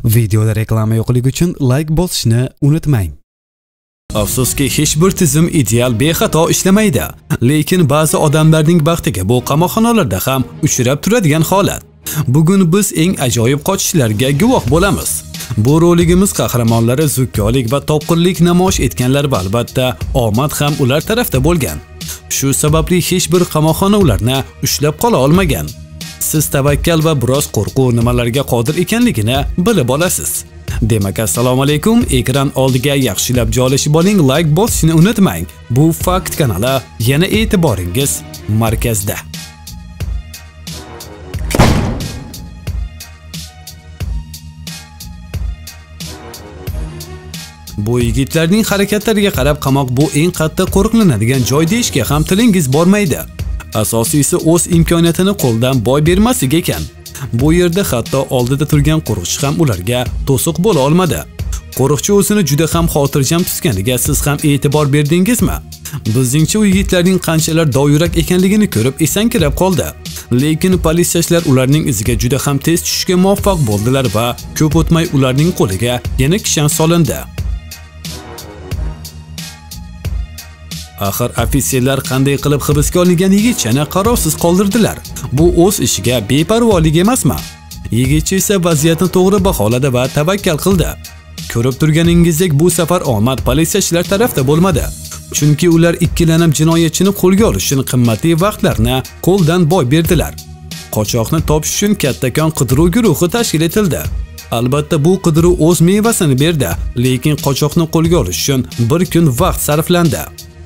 Videoda reklama yo'qligi uchun like bosishni unutmang. Afsuski, hech bir tizim ideal bexato ishlamaydi, lekin ba'zi odamlarning baxtiga bu qamoqxonalarda ham uchrab turadigan holat. Bugun biz eng ajoyib qochishlarga guvoh bo'lamiz. Bu roligimiz qahramonlari zukkolik va topqirlik namoyish etganlar va albatta omad ham ular tarafda bo'lgan. Shu sababli hech bir qamoqxona ularni ushlab qola olmagan. Siz tavakkal va biroz qo'rquv nimalarga qodir ekanligini bilib olasiz. Demak, assalomu alaykum. Ekran oldiga yaxshilab joylashib oling, like bosishni unutmang. Bu Fakt kanali, yana e'tiboringiz markazda. Bu yigitlarning harakatlariga qarab qamoq bu eng qattiq qo'riqlanadigan joy deyishga ham tilingiz bormaydi. Asosiysi o'z imkoniyatini qo'ldan boy bermaslik ekan. Bu yerda hatto oldida turgan qo'riqchi ham ularga to'siq bo'la olmadi. Qo'riqchi o'zini juda ham xotirjam tutganiga siz ham e'tibor berdingizmi? Bizningcha u yigitlarning qanchalar dovyurak ekanligini ko'rib esankirab qoldi. Lekin politsiyachilar ularning iziga juda ham tez tushishga muvaffaq bo'ldilar va ko'p o'tmay ularning qo'liga yana kishan solindi. Axir ofitserlar qanday qilib hibsga olingan yigitchani qarovsiz qoldirdilar? Bu o'z ishiga beparvolik emasmi? Yigitcha esa vaziyatni to'g'ri baholadi va tavakkal qildi. Ko'rib turganingizdek, bu safar omad politsiyachilar tarafda bo'lmadi. Chunki ular ikkilanib jinoyatchini qo'lga olish uchun qimmatli vaqtlarni qo'ldan boy berdilar. Qochoqni topish uchun kattakon qidiruv guruhi tashkil etildi. Albatta bu qidiruv o'z mevasini berdi, lekin qochoqni qo'lga olish uchun bir kun vaqt sarflandi.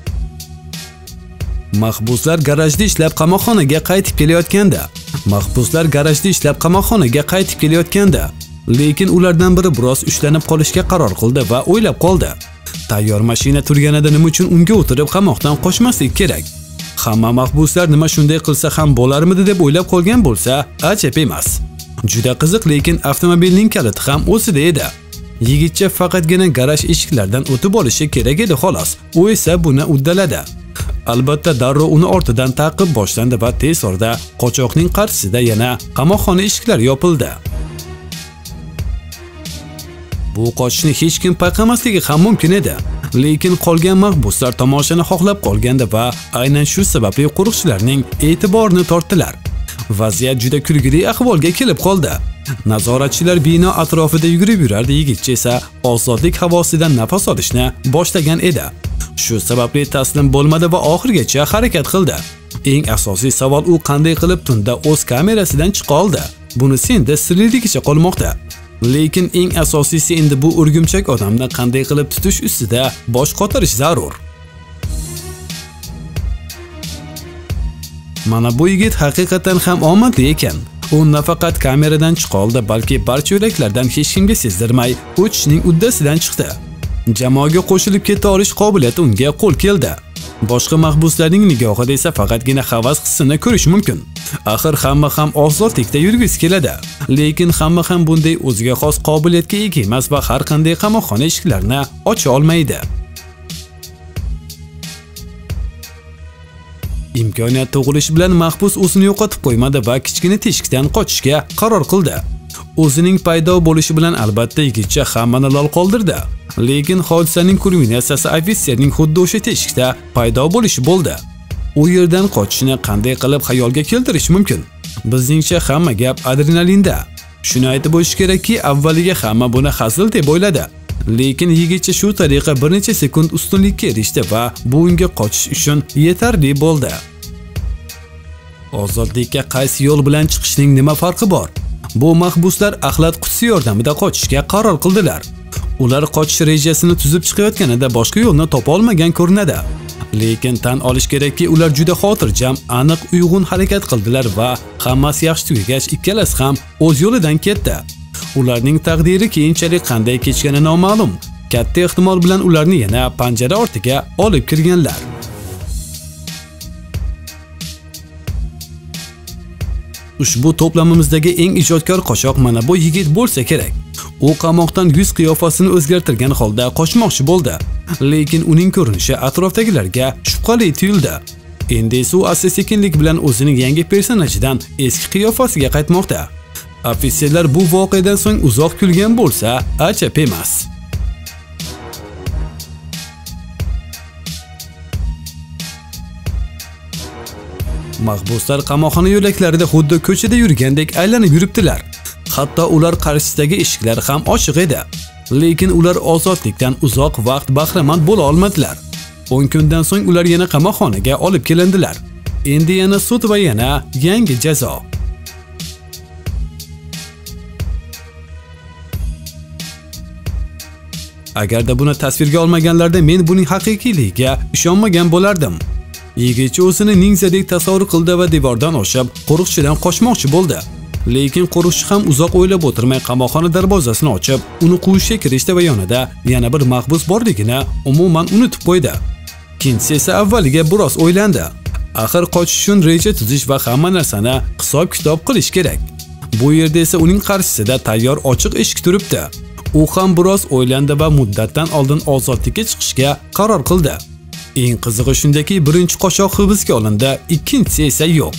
Mahbuslar garajda ishlab qamoqxonaga qaytib kelayotganda, lekin ulardan biri biroz ushlanib qolishga qaror qildi va o'ylab qoldi. Tayyor mashina turganida nima uchun unga o'tirib qamoqdan qochmaslik kerak? Hamma mahbuslar nima shunday qilsa ham bo'larmidi deb o'ylab qolgan bo'lsa, ajab emas. Juda qiziq, lekin avtomobilning kaliti ham o'zida edi. Yigitcha faqatgina garaj eshiklaridan o'tib olishi kerak edi xolos. U esa buni uddaladi. Albatta darrov uni ortidan ta'qib boshlandi va tez orada qochoqning qarshisida yana qamoqxona eshiklari yopildi. Bu qochishni hech kim payqamasligi ham mumkin edi, lekin qolgan mahbuslar tomoshani xohlab qolgandi va aynan shu sababli qo'riqchilarning e'tiborini tortdilar. Vaziyat juda kulgili ahvolga kelib qoldi. Nazoratchilar bino atrofida yugurib yurardi, yigitcha esa ozodlik havosidan nafas olishni boshlagan edi. Shu sababli taslim bo'lmadi va oxirgacha harakat qildi. Eng asosiy savol, u qanday qilib tunda o'z kamerasidan chiqa oldi? Bunisi endi sirligicha qolmoqda. Lekin eng asosiysi endi bu o'rgimchak odamni qanday qilib tutish ustida bosh qotirish zarur. Mana bu yigit haqiqatan ham omadli ekan. U nafaqat kameradan chiqa oldi, balki barcha yo'laklardan hech kimga sezdirmay o'tishning uddasidan chiqdi. Jamoaga qo'shilib keta olish qobiliyati unga qo'l keldi. Boshqa mahbuslarning nigohida esa faqatgina havas hissini ko'rish mumkin. Axir hamma ham ozodlikda yurgisi keladi, lekin hamma ham bunday o'ziga xos qobiliyatga ega emas va har qanday qamoqxona eshiklarini ocha olmaydi. Imkoniyat tug'ilishi bilan mahbus o'zini yo'qotib qo'ymadi va kichkina teshikdan qochishga qaror qildi. O'zining paydo bo'lishi bilan albatta yigitcha hammani lol qoldirdi. Lekin hodisaning kulminatsiyasi ofitserning xuddi o'sha teshikda paydo bo'lishi bo'ldi. U yerdan qochishni qanday qilib xayolga keltirish mumkin? Bizningcha hamma gap adrenalinda. Shuni aytib o'tish kerakki, avvaliga hamma buni hazil deb o'yladi. Lekin yigitcha shu tariqa bir necha sekund ustunlikka erishdi va bu unga qochish uchun yetarli bo'ldi. Ozodlikka qaysi yo'l bilan chiqishning nima farqi bor? Bu mahbuslar axlat qutisi yordamida qochishga qaror qildilar. Ular qochish rejasini tuzib chiqayotganida boshqa yo'lni topa olmagan ko'rinadi. Lekin tan olish kerakki, ular juda xotirjam, aniq, uyg'un harakat qildilar va hammasi yaxshi tugagach ikkalasi ham o'z yo'lidan ketdi. Ularning taqdiri keyinchalik qanday kechgani noma'lum. Katta ehtimol bilan ularni yana panjara ortiga olib kirganlar. Ushbu to'plamimizdagi eng ijodkor qochoq mana bu yigit bo'lsa kerak. U qamoqdan yuz qiyofasini o'zgartirgan holda qochmoqchi bo'ldi, lekin uning ko'rinishi atrofdagilarga shubhali tuyuldi. Endi esa u asta-sekinlik bilan o'zining yangi personajidan eski qiyofasiga qaytmoqda. Ofitserlar bu voqeadan so'ng uzoq kulgan bo'lsa, ajab emas. Mahbuslar qamoqxona yo'laklarida xuddi ko'chada yurgandek aylanib yuribdilar. Hatto ular qarshisidagi eshiklar ham ochiq edi. Lekin ular ozodlikdan uzoq vaqt bahramand bo'la olmadilar. 10 kundan so'ng ular yana qamoqxonaga olib kelindilar. Endi yana sud va yana yangi jazo. Agarda buni tasvirga olmaganlarda men buning haqiqiyligiga ishonmagan bo'lardim. Yigitcha o'zini ninzadek tasavvur qildi va devordan oshib, qo'riqchidan qochmoqchi bo'ldi. Lekin qo'riqchi ham uzoq o'ylab o'tirmay qamoqxona darvozasini ochib, uni quvishga kirishdi va yonida yana bir mahbus borligini umuman unutib qo'ydi. Ikkinchisi esa avvaliga biroz o'ylandi. Axir qochish uchun reja tuzish va hamma narsani hisob-kitob qilish kerak. Bu yerda esa uning qarshisida tayyor ochiq eshik turibdi. U ham biroz o'ylandi va muddatdan oldin ozodlikka chiqishga qaror qildi. Eng qizig'i shundaki, birinchi qochoq hibsga olindi, ikkinchisi esa yo'q.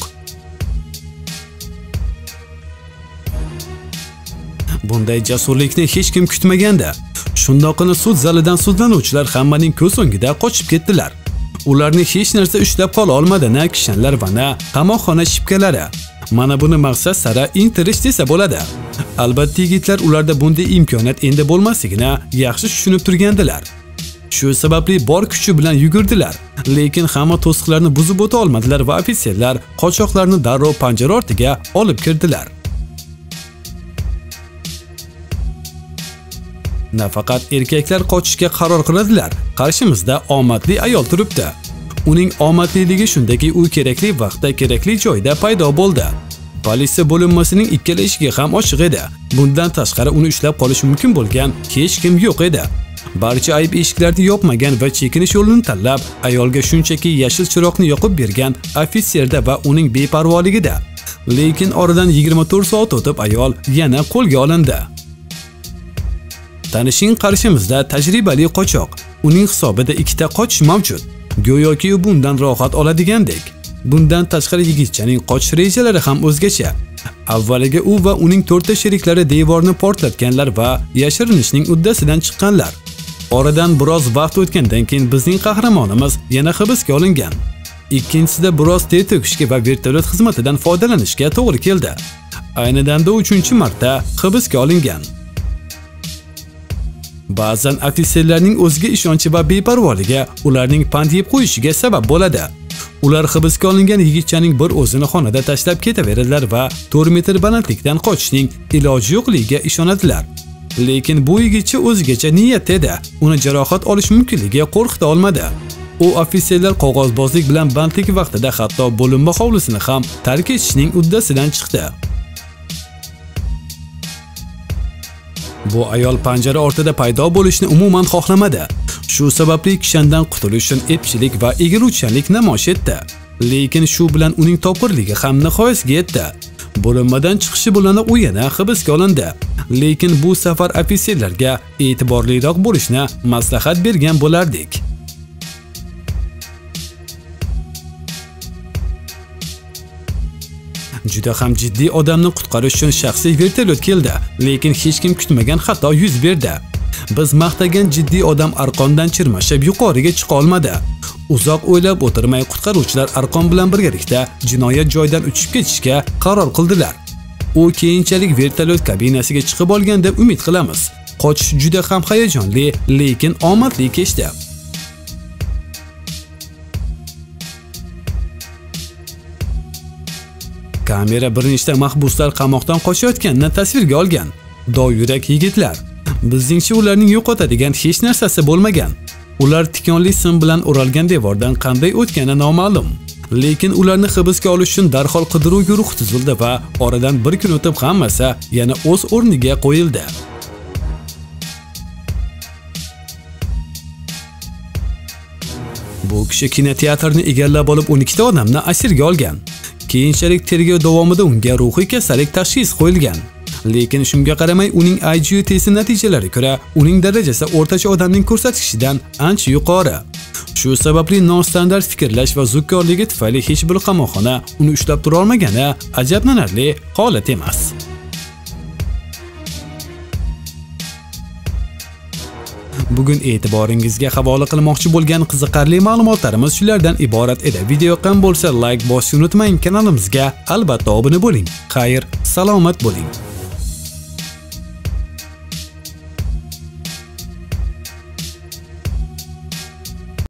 Bunday jasurlikni hech kim kutmaganda, shundoqqina sud zalidan sudlanuvchilar hammaning ko'z o'ngida qochib ketdilar. Ularni hech narsa ushlab qola olmadi, na kishanlar va na qamoqxona shipkalari. Mana buni maqsad sari intilish desa bo'ladi. Albatta yigitlar ularda bunday imkoniyat endi bo'lmasligini yaxshi tushunib turgandilar. Shu sababli bor kuchi bilan yugurdilar, lekin hamma to'siqlarni buzib o'ta olmadilar va ofitserlar qochoqlarni darrov panjara ortiga olib kirdilar. Nafaqat erkaklar qochishga qaror qiladilar, qarshimizda omadli ayol turibdi. Uning omadliligi shundaki, u kerakli vaqtda, kerakli joyda paydo bo'ldi. Politsiya bo'linmasining ikkala eshigi ham ochiq edi. Bundan tashqari uni ushlab qolish mumkin bo'lgan hech kim yo'q edi. Barcha ayb eshiklarni yopmagan va chekinish yo'lini tanlab, ayolga shunchaki yashil chiroqni yoqib bergan ofitserda va uning beparvoligida. Lekin oradan 24 soat o'tib ayol yana qo'lga olindi. Tanishing, qarshimizda tajribali qochoq. Uning hisobida ikkita qochish mavjud. Go'yoki u bundan rohat oladigandek. Bundan tashqari yigitchaning qochish rejalari ham o'zgacha. Avvaliga u va uning 4 ta sheriklari devorni portlatganlar va yashirinishning uddasidan chiqqanlar. Oradan biroz vaqt o'tgandan keyin bizning qahramonimiz yana hibsga olingan. Ikkinchisida biroz ter to'kishga va vertolyot xizmatidan foydalanishga to'g'ri keldi. Ayni damda 3-marta hibsga olingan. Ba'zan ofitserlarning o'ziga ishonchi va beparvoligi ularning pand yeb qo'yishiga sabab bo'ladi. Ular hibsga olingan yigitchaning bir o'zini xonada tashlab ketaveradilar va 4 metr balandlikdan qochishning iloji yo'qligiga ishonadilar. Lekin bu yigitcha o'zigacha niyat edi. Uni jarohat olish mumkinligiga qo'rqita olmadi. U ofitserlar qog'ozbozlik bilan bandlik vaqtida hatto bo'linma hovlisini ham tark etishning uddasidan chiqdi. Bu ayol panjara ortida paydo bo'lishni umuman xohlamadi. Shu sababli kishandan qutulish uchun epchilik va egiluvchanlik namoyish etdi. Lekin shu bilan uning topqirligi ham nihoyasiga yetdi. Bo'linmadan chiqishi bilan u yana hibsga olindi. Lekin bu safar ofitserlarga e'tiborliroq bo'lishni maslahat bergan bo'lardik. Juda ham jiddiy odamni qutqarish uchun shaxsiy vertolyot keldi, lekin hech kim kutmagan xato yuz berdi. Biz maqtagan jiddiy odam arqondan chirmashib yuqoriga chiqa olmadi. Uzoq o'ylab o'tirmay qutqaruvchilar arqon bilan birgalikda jinoyat joyidan uchib ketishga qaror qildilar. U keyinchalik vertolyot kabinasiga chiqib olgan deb umid qilamiz. Qochish juda ham hayajonli, lekin omadli kechdi. Kamera bir nechta mahbuslar qamoqdan qochayotganini tasvirga olgan. Dovyurak yigitlar. Bizningcha ularning yo'qotadigan hech narsasi bo'lmagan. Ular tikonli sim bilan o'ralgan devordan qanday o'tgani noma'lum. Lekin ularni hibsga olish uchun darhol qidiruv guruhi tuzildi va oradan bir kun o'tib hammasi yana o'z o'rniga qo'yildi. Bu kishi kinoteatrni egallab olib 12 ta odamni asirga olgan. Keyinchalik tergov davomida unga ruhiy kasallik tashxisi qo'yilgan. Lekin shunga qaramay uning IQ testi natijalariga ko'ra uning darajasi o'rtacha odamning ko'rsatkishidan ancha yuqori. Shu sababli nostandart fikrlash va zukkorligi tufayli hech bir qamoqxona uni ushlab tura olmagani ajablanarli holat emas. Bugun e'tiboringizga havola qilmoqchi bo'lgan qiziqarli ma'lumotlarimiz shulardan iborat edi. Video yoqqan bo'lsa like bosishni unutmang, kanalimizga albatta obuna bo'ling. Xayr, salomat bo'ling.